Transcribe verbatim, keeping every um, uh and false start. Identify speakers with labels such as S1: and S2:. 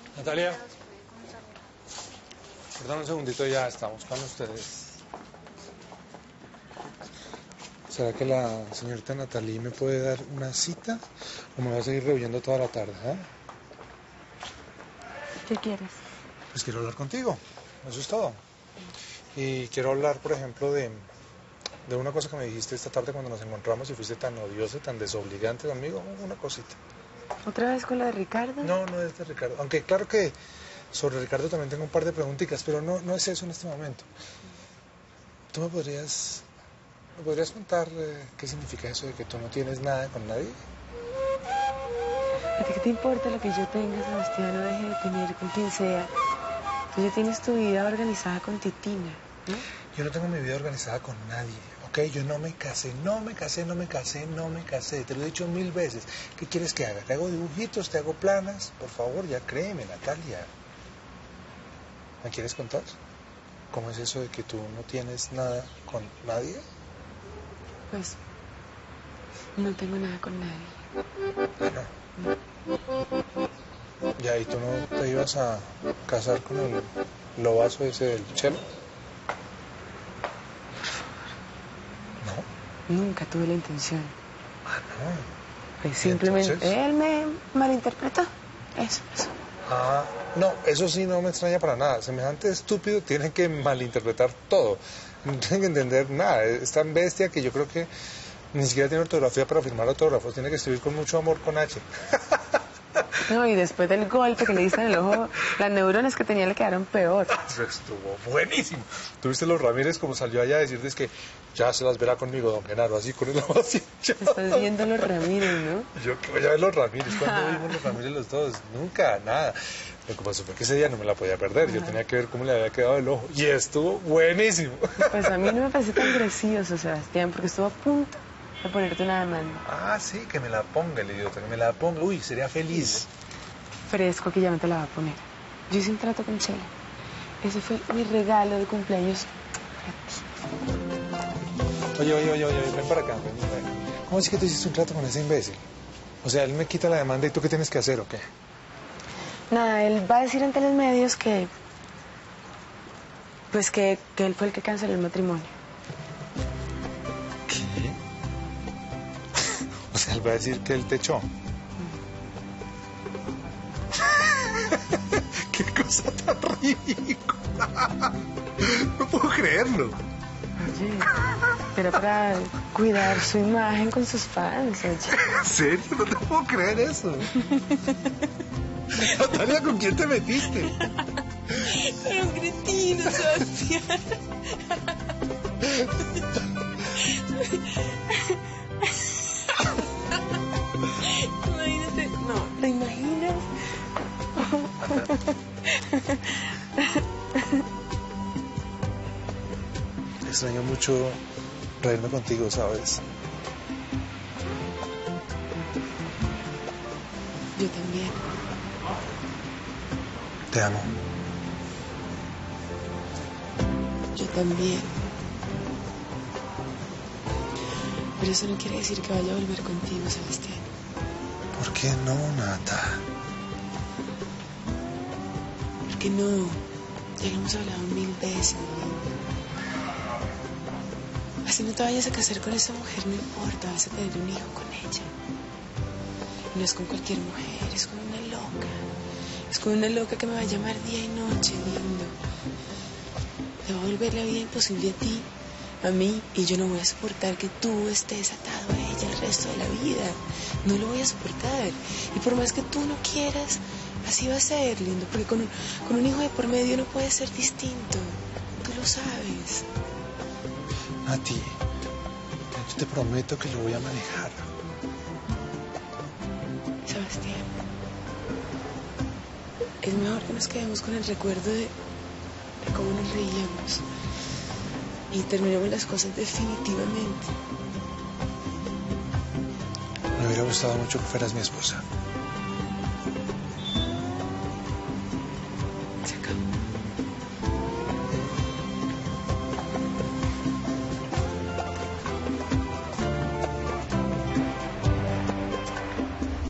S1: Natalia, perdón un segundito, ya estamos con ustedes. ¿Será que la señorita Natalie me puede dar una cita o me va a seguir reuniendo toda la tarde? ¿eh?
S2: ¿Qué quieres?
S1: Pues quiero hablar contigo, eso es todo. Y quiero hablar, por ejemplo, de, de una cosa que me dijiste esta tarde cuando nos encontramos y fuiste tan odiosa, tan desobligante conmigo, una cosita.
S2: ¿Otra vez con la de Ricardo?
S1: No, no es de Ricardo. Aunque claro que sobre Ricardo también tengo un par de preguntitas, pero no, no es eso en este momento. ¿Tú me podrías, me podrías contar eh, qué significa eso de que tú no tienes nada con nadie?
S2: ¿A ti qué te importa lo que yo tenga, Sebastián? No deje de tener con quien sea. Tú ya tienes tu vida organizada con Titina, ¿no?
S1: Yo no tengo mi vida organizada con nadie, ¿ok? Yo no me casé, no me casé, no me casé, no me casé. Te lo he dicho mil veces. ¿Qué quieres que haga? ¿Te hago dibujitos? ¿Te hago planas? Por favor, ya créeme, Natalia. ¿Me quieres contar? ¿Cómo es eso de que tú no tienes nada con nadie?
S2: Pues, no tengo nada con nadie.
S1: Ah, no. Ya, ¿y tú no te ibas a casar con el lobazo ese del Chelo? ¿No?
S2: Nunca tuve la intención.
S1: Ah, no.
S2: Pues simplemente
S1: entonces?
S2: él me malinterpretó. Eso, eso.
S1: Ah, no, eso sí no me extraña para nada. Semejante estúpido tiene que malinterpretar todo. No tiene que entender nada. Es tan bestia que yo creo que ni siquiera tiene ortografía para firmar autógrafos. Tiene que escribir con mucho amor con H.
S2: No, y después del golpe que le diste en el ojo, las neuronas que tenía le quedaron peor.
S1: Eso estuvo buenísimo. ¿Tuviste los Ramírez como salió allá a decirles que ya se las verá conmigo, don Genaro, así con el ojo así?
S2: Estás viendo los Ramírez, ¿no?
S1: Yo que voy a ver los Ramírez. ¿Cuándo vimos los Ramírez los dos? Nunca, nada. Lo que pasó fue que ese día no me la podía perder. Yo
S2: Ajá.
S1: tenía que ver cómo le había quedado el ojo. Y estuvo buenísimo.
S2: Pues a mí no me parece tan gracioso, Sebastián, porque estuvo a punto de ponerte una demanda.
S1: Ah, sí, que me la ponga el idiota, que me la ponga. Uy, sería feliz.
S2: Fresco que ya no te la va a poner. Yo hice un trato con Chela. Ese fue mi regalo de cumpleaños para ti.
S1: Oye, oye, oye, oye, ven para acá. Ven, ven. ¿Cómo es que tú hiciste un trato con ese imbécil? O sea, él me quita la demanda y tú qué tienes que hacer, ¿o qué?
S2: Nada, él va a decir ante los medios que... Pues que, que él fue el que canceló el matrimonio.
S1: ¿Qué? O sea, él va a decir que él te echó. ¡Qué cosa tan ridícula! No puedo creerlo.
S2: Oye, pero para cuidar su imagen con sus fans, oye.
S1: ¿En serio? No te puedo creer eso. Natalia, ¿con quién te metiste?
S2: Con un cretino, Sebastián. Imagínate, no, ¿te imaginas?
S1: Extraño mucho reírme contigo, ¿sabes?
S2: Yo también.
S1: Te amo.
S2: Yo también. Pero eso no quiere decir que vaya a volver contigo, Sebastián.
S1: ¿Por qué no, Nata?
S2: Porque no. Ya lo hemos hablado mil veces, ¿no? Así no te vayas a casar con esa mujer, no importa, vas a tener un hijo con ella. Y no es con cualquier mujer, es con una loca. Es con una loca que me va a llamar día y noche, lindo. Te va a volver la vida imposible a ti, a mí, y yo no voy a soportar que tú estés atado a ella el resto de la vida. No lo voy a soportar. Y por más que tú no quieras, así va a ser, lindo, porque con un, con un hijo de por medio no puede ser distinto. Tú lo sabes.
S1: Nati, yo te prometo que lo voy a manejar.
S2: Sebastián, es mejor que nos quedemos con el recuerdo de, de cómo nos reíamos y terminemos las cosas definitivamente.
S1: Me hubiera gustado mucho que fueras mi esposa.